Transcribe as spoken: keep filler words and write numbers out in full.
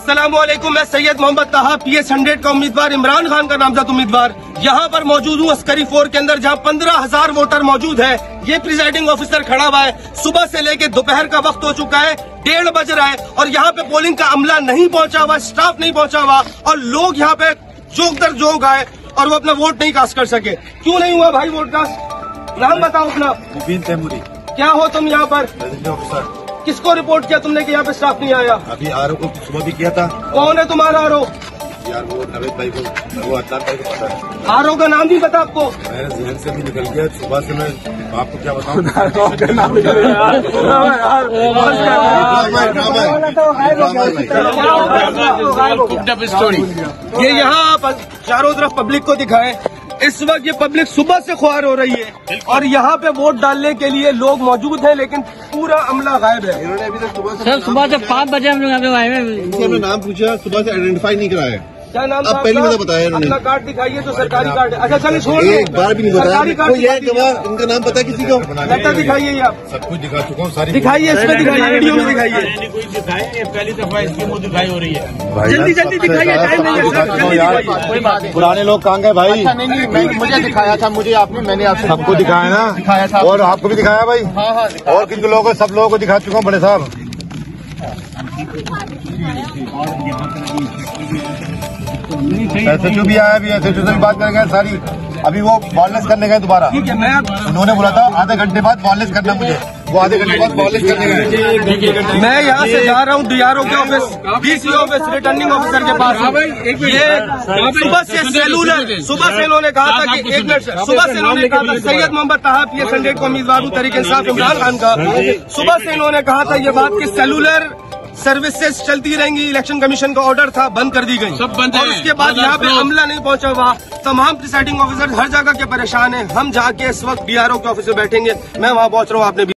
अस्सलामुअलैकुम, मैं सैयद मोहम्मद ताहा पी एस हंड्रेड का उम्मीदवार, इमरान खान का नामजद उम्मीदवार यहाँ पर मौजूद हूँ अस्करी फोर के अंदर, जहाँ पंद्रह हजार वोटर मौजूद है। ये प्रिजाइडिंग ऑफिसर खड़ा हुआ है। सुबह से लेके दोपहर का वक्त हो चुका है, डेढ़ बज रहा है और यहाँ पे पोलिंग का अमला नहीं पहुंचा हुआ, स्टाफ नहीं पहुंचा हुआ और लोग यहाँ पे जोक दर जोक आए और वो अपना वोट नहीं कास्ट कर सके। क्यों नहीं हुआ भाई वोट कास्ट? नाम बताओ अपना। मुबीन तैमूरी। क्या हो तुम यहाँ पर? किसको रिपोर्ट किया तुमने कि यहाँ पे स्टाफ नहीं आया? अभी आर ओ को सुबह भी किया था। कौन है तुम्हारा आर ओ? यार वो नवेद भाई को, वो अदनान भाई को पता है। आर ओ का नाम भी पता आपको? मेरे जहन से भी निकल गया सुबह से। मैं आपको क्या बताऊं? ये यहाँ आप चारों तरफ पब्लिक को दिखाएं। इस वक्त ये पब्लिक सुबह से ख्वार हो रही है और यहाँ पे वोट डालने के लिए लोग मौजूद हैं, लेकिन पूरा अमला गायब है। इन्होंने अभी तक सुबह सर सुबह से पाँच बजे हम लोग यहाँ पे आए हैं। इनसे हमने नाम पूछा, सुबह से आइडेंटिफाई नहीं कराया। क्या नाम? अब पहली बार बताया इन्होंने। अपना कार्ड दिखाइए तो सरकारी कार्ड है। अच्छा चलिए छोड़ एक बार भी नहीं बताया। सरकारी कार्ड कोई है गवाह? इनका नाम पता है किसी को? लेटर दिखाइए आप। सब कुछ दिखा चुका हूँ, सारी दिखाइए, इसमें दिखाइए, वीडियो में दिखाइए। कोई दिखाए, ये पहली दफा इसकी मुँह दिखाई हो रही है। जल्दी जल्दी दिखाइए, टाइम नहीं है सर, जल्दी दिखाइए। पुराने लोग कहाँ गए भाई? नहीं नहीं मैं, मुझे दिखाया था, मुझे आपने, मैंने आपसे सबको दिखाया ना? दिखाया था। और आपको भी दिखाया भाई? हाँ हाँ और किन लोगों को? सब लोगों को दिखा चुका हूँ बड़े साहब। एस एच ओ भी आया, अभी एस एच ओ से भी बात करेंगे सारी। अभी वो बॉललेस करने गए दोबारा। ठीक है, मैं उन्होंने बोला था आधे घंटे बाद बॉललेस करना मुझे, वो आधे घंटे बाद बॉललेस करने गए। मैं यहाँ से जा रहा हूँ डी आर ओ के office, D C office, returning officer के पास। ये सुबह से सेलुलर, सुबह से इन्होंने कहा था कि एक मिनट, सुबह से इन्होंने कहा था सैयद मोहम्मद ताहा पी एस हंड्रेड को उम्मीदवार हूँ तहरीक इंसाफ इमरान खान का। सुबह से इन्होंने कहा था ये बात कि सेलुलर सर्विसेज चलती रहेंगी, इलेक्शन कमीशन का ऑर्डर था, बंद कर दी गई। सब बंद है। और उसके बाद यहाँ पे अमला नहीं पहुंचा हुआ। तमाम प्रिसाइडिंग ऑफिसर हर जगह के परेशान हैं। हम जाके इस वक्त डी आर ओ के ऑफिस में बैठेंगे। मैं वहाँ पहुंच रहा हूँ, आपने भी